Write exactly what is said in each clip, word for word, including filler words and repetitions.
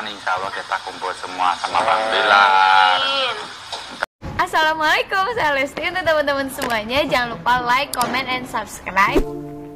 depan insya Allah kita kumpul semua sama Bang Bilar. Assalamualaikum, saya Lesti. Untuk teman-teman semuanya, jangan lupa like, comment, and subscribe.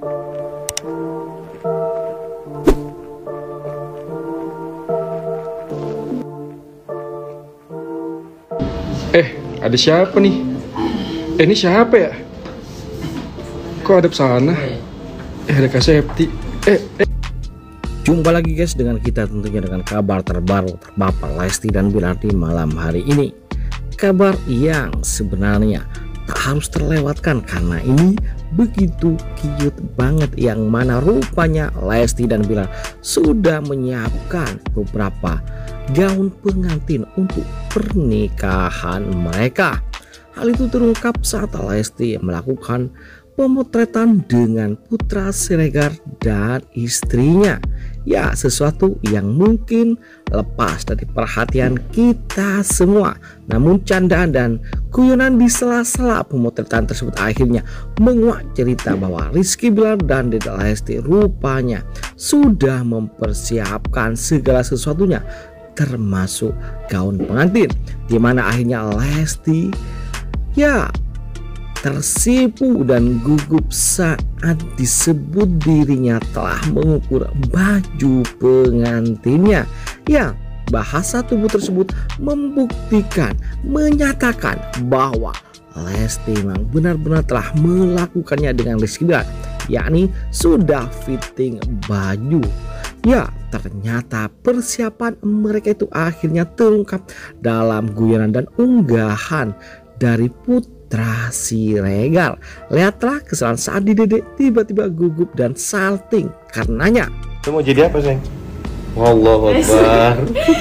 Eh, ada siapa nih? Eh, ini siapa ya? Kok ada pesana? Eh, ada Kak Septi. Eh, eh. Jumpa lagi guys dengan kita tentunya dengan kabar terbaru terbapak Lesti dan Bilar di malam hari ini. Kabar yang sebenarnya tak harus terlewatkan karena ini begitu cute banget, yang mana rupanya Lesti dan Bilar sudah menyiapkan beberapa gaun pengantin untuk pernikahan mereka. Hal itu terungkap saat Lesti melakukan pemotretan dengan putra Siregar dan istrinya. Ya, sesuatu yang mungkin lepas dari perhatian kita semua. Namun candaan dan guyonan di sela-sela pemotretan tersebut akhirnya menguak cerita bahwa Rizky Bilar dan Dede Lesti rupanya sudah mempersiapkan segala sesuatunya, termasuk gaun pengantin, dimana akhirnya Lesti ya tersipu dan gugup saat disebut dirinya telah mengukur baju pengantinnya. Ya, bahasa tubuh tersebut membuktikan, menyatakan bahwa Lesti memang benar-benar telah melakukannya dengan Rizky Bilar, yakni sudah fitting baju. Ya, ternyata persiapan mereka itu akhirnya terungkap dalam guyonan dan unggahan dari putra Siregar. Lihatlah kesalahan saat di Dede tiba-tiba gugup dan salting karenanya. Lu mau jadi apa, sayang? Wallahu Akbar.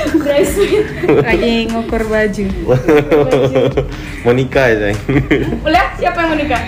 Lagi ngukur baju. Mau nikah ya, sayang? Lihat siapa yang mau nikah?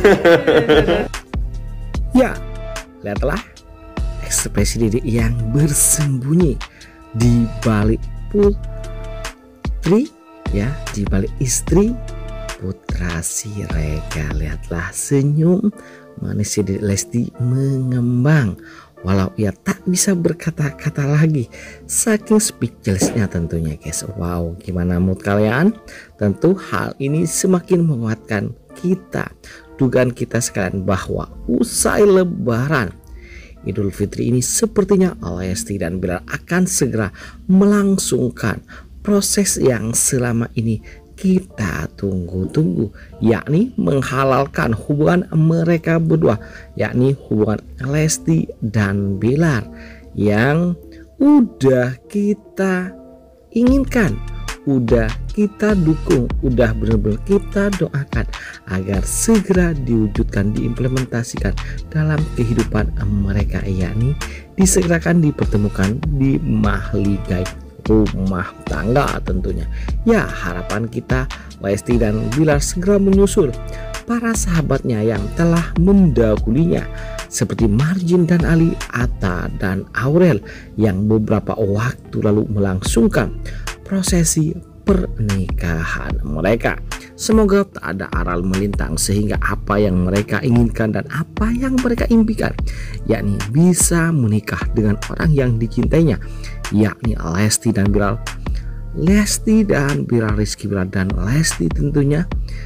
Ya, lihatlah ekspresi Dede yang bersembunyi di balik putri, ya, di balik istri putra Siregar. Lihatlah senyum manis Dede Lesti mengembang, walau ia tak bisa berkata-kata lagi saking speechlessnya tentunya guys. Wow, gimana mood kalian? Tentu hal ini semakin menguatkan kita, dugaan kita sekalian, bahwa usai lebaran Idul Fitri ini sepertinya Lesti dan Bilar akan segera melangsungkan proses yang selama ini kita tunggu-tunggu, yakni menghalalkan hubungan mereka berdua, yakni hubungan Lesti dan Bilar yang udah kita inginkan, udah kita dukung, udah benar-benar kita doakan agar segera diwujudkan, diimplementasikan dalam kehidupan mereka, yakni disegerakan dipertemukan di mahligai rumah tangga tentunya. Ya, harapan kita Lesti dan Bilar segera menyusul para sahabatnya yang telah mendahulunya seperti Marjin dan Ali, Atta dan Aurel yang beberapa waktu lalu melangsungkan prosesi pernikahan mereka. Semoga tak ada aral melintang sehingga apa yang mereka inginkan dan apa yang mereka impikan, yakni bisa menikah dengan orang yang dicintainya, yakni Lesti dan Bilar, Lesti dan Bilar, Rizky Bilar dan Lesti tentunya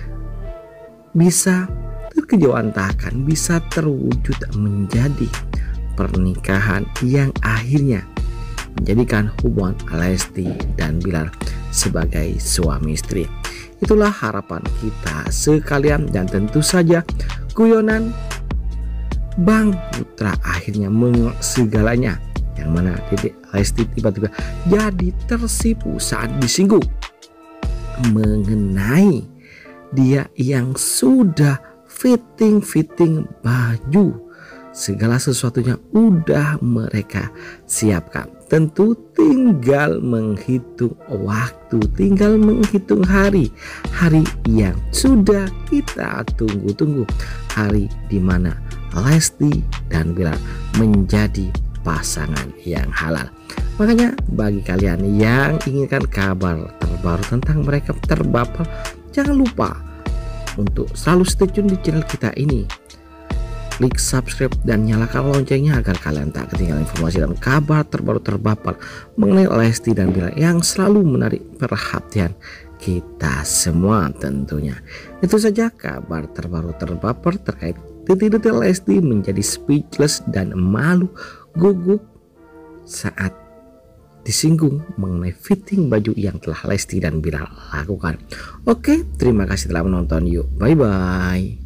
bisa terkejawantahkan, bisa terwujud menjadi pernikahan yang akhirnya menjadikan hubungan Lesti dan Bilar sebagai suami istri. Itulah harapan kita sekalian, dan tentu saja guyonan Bang Putra akhirnya menguak segalanya, yang mana Dede Lesti tiba-tiba jadi tersipu saat disinggung mengenai dia yang sudah fitting-fitting baju. Segala sesuatunya udah mereka siapkan. Tentu tinggal menghitung waktu, tinggal menghitung hari, hari yang sudah kita tunggu-tunggu, hari dimana Lesti dan Bilar menjadi pasangan yang halal. Makanya bagi kalian yang inginkan kabar terbaru tentang mereka terbapak, jangan lupa untuk selalu stay tune di channel kita ini. klik subscribe dan nyalakan loncengnya agar kalian tak ketinggalan informasi dan kabar terbaru terbaper mengenai Lesti dan Bilar yang selalu menarik perhatian kita semua tentunya. Itu saja kabar terbaru terbaper terkait detik-detik Lesti menjadi speechless dan malu gugup saat disinggung mengenai fitting baju yang telah Lesti dan Bilar lakukan. Oke, terima kasih telah menonton. Yuk, bye bye.